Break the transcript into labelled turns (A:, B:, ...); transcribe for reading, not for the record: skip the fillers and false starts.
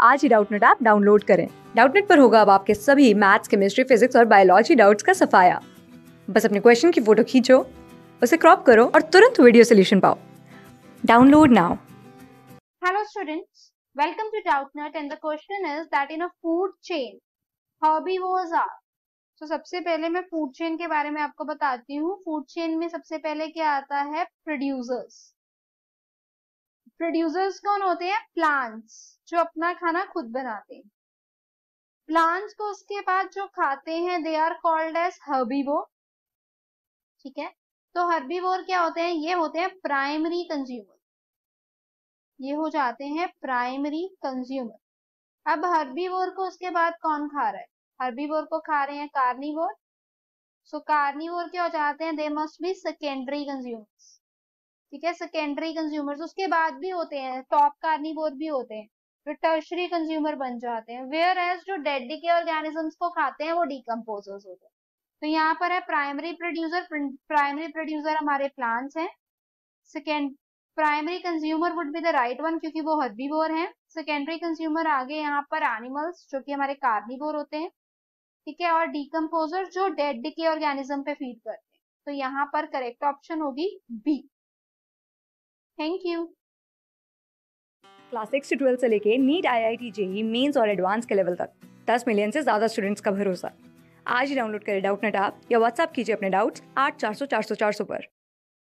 A: आज ही Doubtnut app download करें। डाउटनेट पर होगा अब आपके सभी मैथ्स, केमिस्ट्री, फिजिक्स और बायोलॉजी डाउट्स का सफाया। बस अपने क्वेश्चन की फोटो खींचो, उसे क्रॉप करो और तुरंत वीडियो सोल्यूशन पाओ। Download now.
B: Hello students, welcome to Doubtnut and the question is that in a food chain, herbivores are. So सबसे पहले मैं फूड चेन के बारे में आपको बताती हूँ। फूड चेन में सबसे पहले क्या आता है? प्रोड्यूसर्स। प्रोड्यूसर्स कौन होते हैं? प्लांट्स, जो अपना खाना खुद बनाते हैं। प्लांट्स को उसके बाद जो खाते हैं they are called as herbivore. ठीक है, तो हर्बीवोर क्या होते हैं? ये होते हैं प्राइमरी कंज्यूमर। ये हो जाते हैं प्राइमरी कंज्यूमर। अब हर्बीवोर को उसके बाद कौन खा रहा है? हर्बीवोर को खा रहे हैं कार्निवोर। सो कार्निवोर क्या हो जाते हैं? They must be secondary consumers. ठीक है, सेकेंडरी कंज्यूमर्स उसके बाद भी होते हैं, टॉप कार्निवोर भी होते हैं, जो टर्शरी कंज्यूमर बन जाते हैं। वेयर एज जो डेड डिके ऑर्गेनिजम्स को खाते हैं वो डिकम्पोजर्स होते हैं। तो यहाँ पर है प्राइमरी प्रोड्यूसर। प्राइमरी प्रोड्यूसर हमारे प्लांट्स हैं। Second primary consumer would be the right one, क्योंकि वो हर्बीवोर हैं। सेकेंडरी कंज्यूमर आगे यहाँ पर एनिमल्स, जो कि हमारे कार्निवोर होते हैं। ठीक है, और डिकम्पोजर जो डेड डिके ऑर्गेनिज्म पे फीड करते हैं। तो यहाँ पर करेक्ट ऑप्शन होगी बी। Thank you.
A: क्लास 6 से 12 से लेके नीट, IIT, JEE मेंस और एडवांस के लेवल तक 10 मिलियन से ज्यादा स्टूडेंट्स का भरोसा। आज ही डाउनलोड करें डाउटनेट ऐप या व्हाट्सएप कीजिए अपने डाउट्स 8400 400 400 पर।